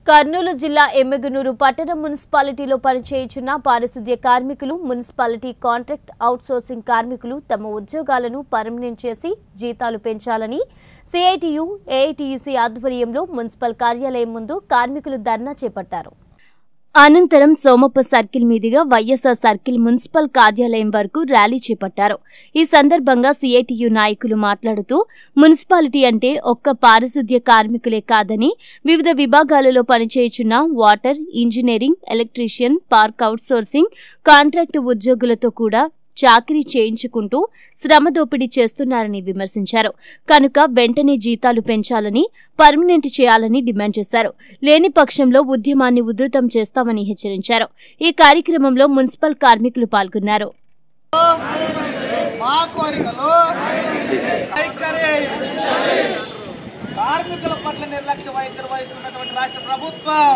కర్నూలు జిల్లా ఎమ్మెగనూరు పట్టణ మున్సిపాలిటీలో పనిచేయుచున్న పారిశుద్ధ్య కార్మికులు మున్సిపాలిటీ కాంట్రాక్ట్ అవుట్సోర్సింగ్ కార్మికులు తమ ఉద్యోగాలను పర్మనెంట్ చేసి జీతాలు పెంచాలని సిఐటియు ఏఐటియుసి ఆధ్వర్యంలో మున్సిపల్ కార్యాలయం ముందు కార్మికులు ధర్నా చేపట్టారు. అనంతరం సోమప్ప సర్కిల్ మీదుగా వైఎస్ఆర్ సర్కిల్ మున్సిపల్ కార్యాలయం వరకు ర్యాలీ చేపట్టారు. ఈ సందర్భంగా సిఐటియు నాయకులు మాట్లాడుతూ మున్సిపాలిటీ అంటే ఒక్క పారిశుద్ధ్య కార్మికులే కాదని వివిధ విభాగాలలో పనిచేయుచున్న water, engineering, electrician, park outsourcing, contract ఉద్యోగులతో కూడా చాకరీ చేయించుకుంటూ శ్రమ దోపిడీ చేస్తున్నారని విమర్శించారు. కనుక వెంటనే జీతాలు పెంచాలని, పర్మనెంట్ చేయాలని డిమాండ్ చేశారు. లేని పక్షంలో ఉద్యమాన్ని ఉధృతం చేస్తామని హెచ్చరించారు. ఈ కార్యక్రమంలో మున్సిపల్ కార్మికులు పాల్గొన్నారు. కార్మికుల పట్ల నిర్లక్ష్య వైఖరి వహిస్తున్నటువంటి రాష్ట్ర ప్రభుత్వం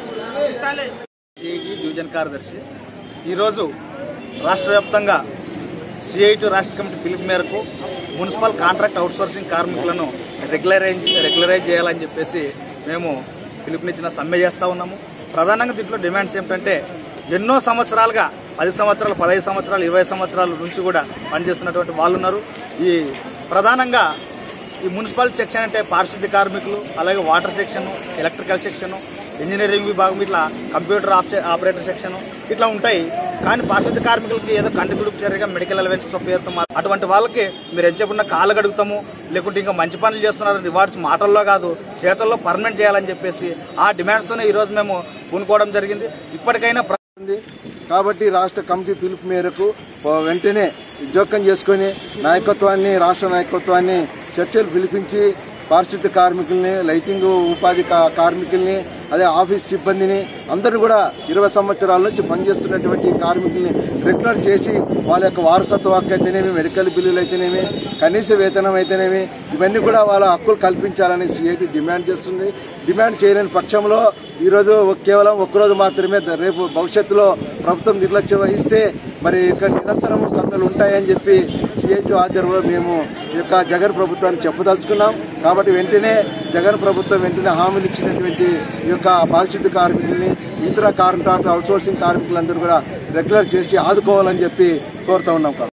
డివిజన్ కార్యదర్శి ఈరోజు రాష్ట్ర వ్యాప్తంగా సిఐటి రాష్ట్ర కమిటీ పిలుపు మేరకు మున్సిపల్ కాంట్రాక్ట్ అవుట్సోర్సింగ్ కార్మికులను రెగ్యులరైజ్ చేయాలని చెప్పేసి మేము పిలుపునిచ్చిన సమ్మె చేస్తూ ఉన్నాము. ప్రధానంగా దీంట్లో డిమాండ్స్ ఏమిటంటే ఎన్నో సంవత్సరాలుగా 10 సంవత్సరాలు, 15 సంవత్సరాలు, 20 సంవత్సరాల నుంచి కూడా పనిచేస్తున్నటువంటి వాళ్ళు ఉన్నారు. ఈ ప్రధానంగా ఈ మున్సిపల్ సెక్షన్ అంటే పారిశుద్ధ్య కార్మికులు, అలాగే water section, electrical section, engineering విభాగం, ఇట్లా కంప్యూటర్ ఆపరేటర్ సెక్షన్ ఇట్లా ఉంటాయి. కానీ పారిశుద్ధ్య కార్మికులకి ఏదో కంటి తుడుపు చర్యగా మెడికల్ అలవెన్స్ పేరుతో అటువంటి వాళ్ళకి మీరు ఎంచేపున్న కాళ్ళు గడుగుతాము, లేకుంటే ఇంకా మంచి పనులు చేస్తున్నారు రివార్డ్స్ మాటల్లో కాదు చేతుల్లో పర్మనెంట్ చేయాలని చెప్పేసి ఆ డిమాండ్స్తోనే ఈరోజు మేము పూనుకోవడం జరిగింది. ఇప్పటికైనా కాబట్టి రాష్ట్ర కమిటీ పిలుపు మేరకు వెంటనే జోక్యం చేసుకుని రాష్ట్ర నాయకత్వాన్ని చర్చలు పిలిపించి పారిశుద్ధ్య కార్మికుల్ని, లైటింగ్ ఉపాధి కార్మికుల్ని, అదే ఆఫీస్ సిబ్బందిని అందరూ కూడా 20 సంవత్సరాల నుంచి పనిచేస్తున్నటువంటి కార్మికుల్ని రెగ్యులర్ చేసి వాళ్ళ యొక్క వారసత్వ హక్కు అయితేనేమి, మెడికల్ బిల్లులు అయితేనేమి, కనీస వేతనం అయితేనేమి ఇవన్నీ కూడా వాళ్ళ హక్కులు కల్పించాలని సిఐటి డిమాండ్ చేస్తుంది. డిమాండ్ చేయలేని పక్షంలో ఈరోజు కేవలం ఒక్కరోజు మాత్రమే, రేపు భవిష్యత్తులో ప్రభుత్వం నిర్లక్ష్యం వహిస్తే మరి ఇక్కడ నిరంతరం సమ్మెలు ఉంటాయని చెప్పి సిఐటి ఆధ్వర్యంలో మేము ఈ యొక్క జగన్ ప్రభుత్వాన్ని చెప్పదలుచుకున్నాం. కాబట్టి వెంటనే జగన్ ప్రభుత్వం వెంటనే హామీలు ఇచ్చినటువంటి ఈ యొక్క పారిశుద్ధ్య కార్మికుల్ని, ఇతర కాంట్రాక్ట్ అవుట్సోర్సింగ్ కార్మికులందరూ కూడా రెగ్యులర్ చేసి ఆదుకోవాలని చెప్పి కోరుతా ఉన్నాం.